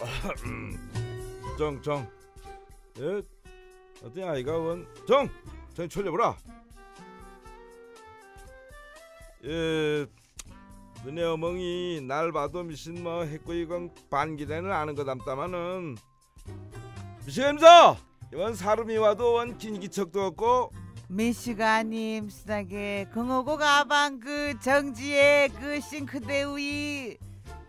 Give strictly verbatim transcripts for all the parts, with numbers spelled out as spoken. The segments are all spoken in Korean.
정정 예 어때 아이가 원정 정 철려보라. 예 너네 어멍이 날 봐도 미신 뭐 했고 이건 반기래는 아는 거 담다마는 미시감서 이번 사람이 와도 원 긴기척도 없고 미시가님 쓰다게 긍어고 가방 그 정지에 그 싱크대 위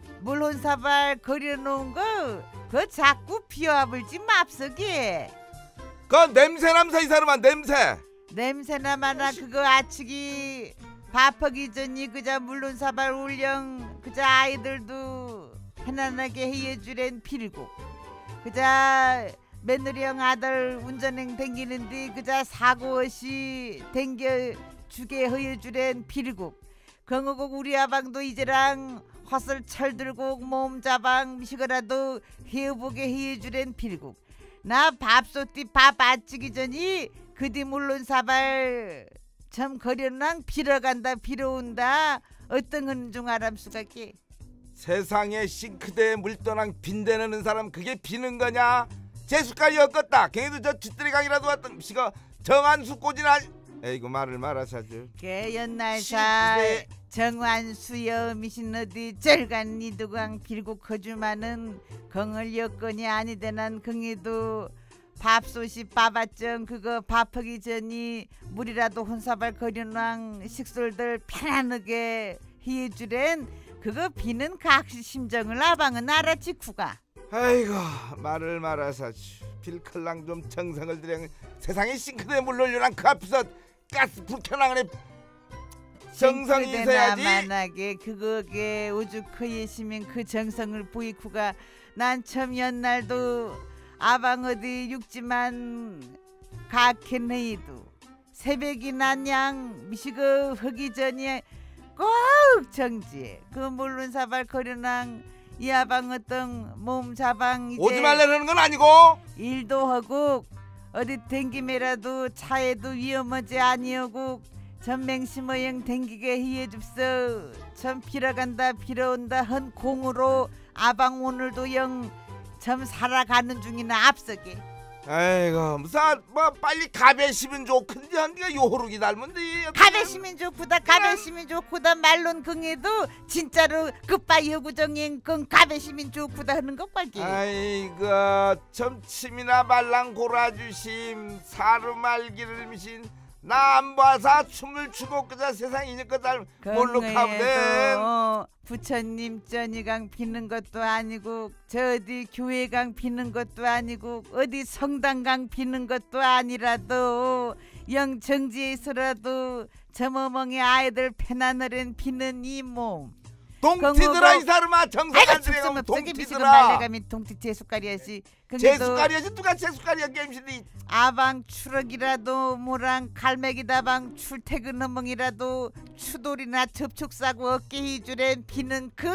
물혼사발 그려놓은 거 그 자꾸 비워불지 맙석이. 그 냄새남사 이 사람아 냄새. 냄새나 마나 그거 아치기 밥하기 전이 그자 물론사발 울령 그자 아이들도 편안하게 해주랜 필고 그자 며느리형 아들 운전행 댕기는데 그자 사고 없이 댕겨주게 허여주랜 필고 경호국 우리 아방도 이제랑 헛을 철들고 몸자방 미시거라도 해보게 해주랜 필고 나 밥솥띠 밥 아치기 전이 그디 물론 사발 참 거려낭 빌어간다 빌어온다 어떤 흔중 아람수가게. 세상에 싱크대에 물 떠난 빈대는 사람 그게 비는 거냐? 제 숟갈이 었겠다. 걔도 저 쥐뜨리강이라도 왔던 시가 정한수 꽂이나. 에이구 말을 말아사죠. 그 옛날사 정환수여 미신 어디 절간 이두강 빌고 거주마는 경을 여건이 아니되난 긍이도 밥솥이 밥았정 그거 밥하기 전이 물이라도 혼사발 거려낭 식솔들 편안하게 해주랜 그거 비는 각시 심정을 아방은 알아지쿠가. 아이고 말을 말아사죠. 빌클랑 좀 정성을 들여 세상에 싱크대에 물 올려난 그 앞에서 가스 불 켜나가네. 정성이 있어야지. 만하게 그거게 오죽커예 시민 그 정성을 보이쿠가. 난 처음 옛날도 아방 어디 육지만 가켄헤이도 새벽이 난양 미시그 하기 전에 꼭 정지해 그 물론 사발 거려낭 이 아방 어떤 몸 자방 이제 오지 말라는 건 아니고 일도 하고 어디 댕김이라도 차에도 위험하지 아니하고 전맹심어영 댕기게 해줍서 전 빌어간다 빌어온다 헌 공으로 아방 오늘도 영 점 살아가는 중이나 앞서게. 아이고 무슨 뭐 빨리 가베시면 좋건데 한디가 요호르기 닮은데 가베시면 좋구다 가베시면 좋구다 말론 긍해도 진짜로 끝바이 여구정행 긍 가베시면 좋구다 하는 것 빨기. 아이고 점침이나 말랑 골아주심 사르말기를 미신 나 안 봐서 춤을 추고 그자 세상 이니까 잘 몰로 가보네. 부처님 전이강 비는 것도 아니고 저 어디 교회강 비는 것도 아니고 어디 성당강 비는 것도 아니라도 영 정지에 있어라도 저머멍의 아이들 편안하랜 비는 이 몸 동티들아 이 사람아 정상한 들이가 동티들아 말레가미 동티 제숟가리야지 제숟가리야지 누가 제숟가리야 게임실이 아방 추럭이라도 모랑 갈매기다방 출퇴근 허멍이라도 추돌이나 접촉사고 어깨 해주랜 비는 그